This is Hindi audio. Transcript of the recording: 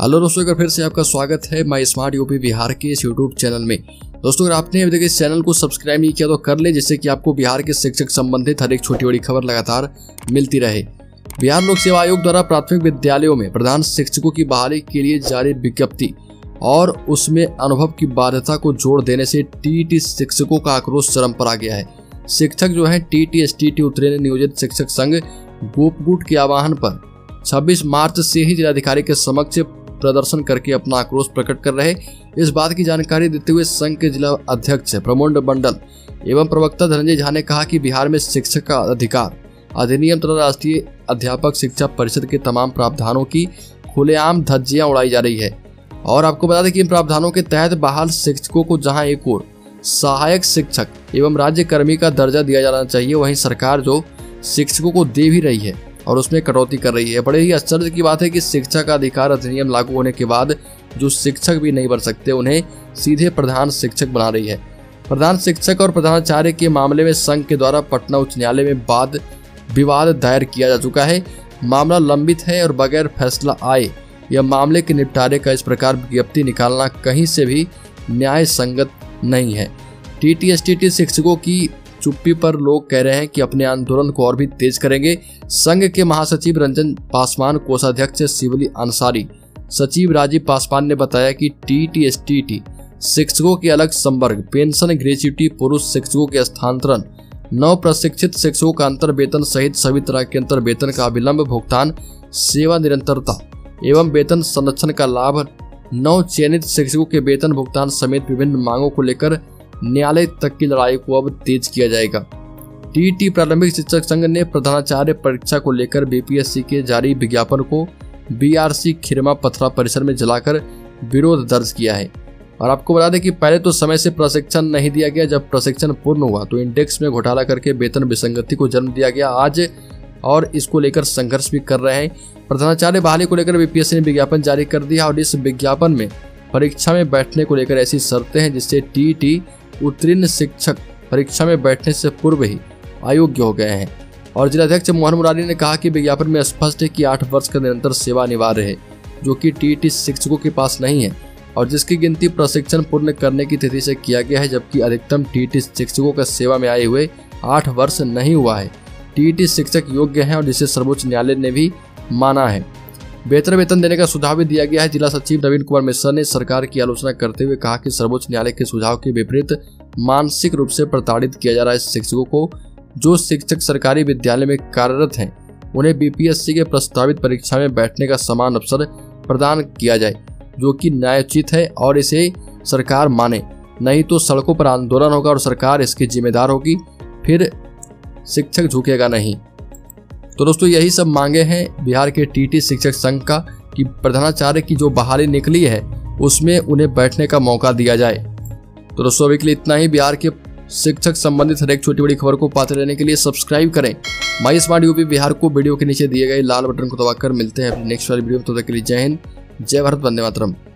हेलो दोस्तों, एक बार फिर से आपका स्वागत है माई स्मार्ट यूपी बिहार के इस यूट्यूब चैनल में। दोस्तों, अगर आपने अभी तक इस चैनल को सब्सक्राइब नहीं किया तो कर ले, जिससे कि आपको बिहार के शिक्षक संबंधित हर एक छोटी बड़ी खबर लगातार मिलती रहे। बिहार लोक सेवा आयोग द्वारा प्राथमिक विद्यालयों में प्रधान शिक्षकों की बहाली के लिए जारी विज्ञप्ति और उसमें अनुभव की बाध्यता को जोड़ देने से टीईटी शिक्षकों का आक्रोश चरम पर आ गया है। शिक्षक जो है टीटी-एसटीटी उत्तरी ने नियोजित शिक्षक संघ गोपगुट के आह्वान पर 26 मार्च से ही जिलाधिकारी के समक्ष प्रदर्शन करके अपना आक्रोश प्रकट कर रहे। इस बात की जानकारी देते हुए संघ के जिला अध्यक्ष प्रमोद मंडल एवं प्रवक्ता धनंजय झा ने कहा कि बिहार में शिक्षक का अधिकार अधिनियम तथा राष्ट्रीय अध्यापक शिक्षा परिषद के तमाम प्रावधानों की खुलेआम धज्जियां उड़ाई जा रही है। और आपको बता दें कि इन प्रावधानों के तहत बहाल शिक्षकों को जहां एक ओर सहायक शिक्षक एवं राज्य कर्मी का दर्जा दिया जाना चाहिए, वहीं सरकार जो शिक्षकों को दे भी रही है और उसमें कटौती कर रही है। बड़े ही आश्चर्य की बात है कि शिक्षा का अधिकार अधिनियम लागू होने के बाद जो शिक्षक भी नहीं बन सकते, उन्हें सीधे प्रधान शिक्षक बना रही है। प्रधान शिक्षक और प्रधानाचार्य के मामले में संघ के द्वारा पटना उच्च न्यायालय में विवाद दायर किया जा चुका है। मामला लंबित है और बगैर फैसला आए यह मामले के निपटारे का इस प्रकार विज्ञप्ति निकालना कहीं से भी न्याय संगत नहीं है। टीटी-एसटीटी शिक्षकों की चुप्पी पर लोग कह रहे हैं कि अपने आंदोलन को और भी तेज करेंगे। संघ के महासचिव रंजन पासवान, कोषाध्यक्ष शिवली अंसारी, सचिव राजीव पासवान ने बताया कि टीटी-एसटीटी शिक्षकों के अलग संवर्ग, पेंशन, ग्रेच्युटी, पुरुष शिक्षकों के स्थानांतरण, नव प्रशिक्षित शिक्षकों का अंतर वेतन सहित सभी तरह के अंतर वेतन का अविलंब भुगतान, सेवा निरंतरता एवं वेतन संरक्षण का लाभ, नव चयनित शिक्षकों के वेतन भुगतान समेत विभिन्न मांगों को लेकर न्यायालय तक की लड़ाई को अब तेज किया जाएगा। टीटी प्रारंभिक शिक्षक संघ ने प्रधानाचार्य परीक्षा को लेकर बीपीएससी के जारी विज्ञापन को बीआरसी खिरमा पथरा परिसर में जलाकर विरोध दर्ज किया है। और आपको बता दें कि पहले तो समय से प्रशिक्षण नहीं दिया गया, जब प्रशिक्षण पूर्ण हुआ तो इंडेक्स में घोटाला करके वेतन विसंगति को जन्म दिया गया आज, और इसको लेकर संघर्ष भी कर रहे हैं। प्रधानाचार्य बहाली को लेकर बीपीएससी ने विज्ञापन जारी कर दिया और इस विज्ञापन में परीक्षा में बैठने को लेकर ऐसी शर्तें हैं जिससे टीटी उत्तीर्ण शिक्षक परीक्षा में बैठने से पूर्व ही अयोग्य हो गए हैं। और जिलाध्यक्ष मोहन मुरारी ने कहा कि विज्ञापन में स्पष्ट है कि 8 वर्ष का निरंतर सेवा अनिवार्य है, जो कि टीटी शिक्षकों के पास नहीं है और जिसकी गिनती प्रशिक्षण पूर्ण करने की तिथि से किया गया है, जबकि अधिकतम टीटी शिक्षकों का सेवा में आए हुए 8 वर्ष नहीं हुआ है। टीटी शिक्षक योग्य हैं और जिसे सर्वोच्च न्यायालय ने भी माना है। बेहतर वेतन देने का सुझाव भी दिया गया है। जिला सचिव नवीन कुमार मिश्रा ने सरकार की आलोचना करते हुए कहा कि सर्वोच्च न्यायालय के सुझाव के विपरीत मानसिक रूप से प्रताड़ित किया जा रहा है शिक्षकों को। जो शिक्षक सरकारी विद्यालय में कार्यरत हैं, उन्हें बीपीएससी के प्रस्तावित परीक्षा में बैठने का समान अवसर प्रदान किया जाए, जो कि न्यायोचित है और इसे सरकार माने, नहीं तो सड़कों पर आंदोलन होगा और सरकार इसकी जिम्मेदार होगी, फिर शिक्षक झुकेगा नहीं। तो दोस्तों, यही सब मांगे हैं बिहार के टीटी शिक्षक संघ का कि प्रधानाचार्य की जो बहाली निकली है उसमें उन्हें बैठने का मौका दिया जाए। तो दोस्तों, अभी के लिए इतना ही। बिहार के शिक्षक संबंधित हर एक छोटी बड़ी खबर को पाते रहने के लिए सब्सक्राइब करें माई स्मार्ट यूपी बिहार को। वीडियो के नीचे दिए गए लाल बटन को दबाकर मिलते हैं अपनी नेक्स्ट वाली वीडियो में। तो तब तक के लिए जय हिंद, जय भारत, वंदे मातरम।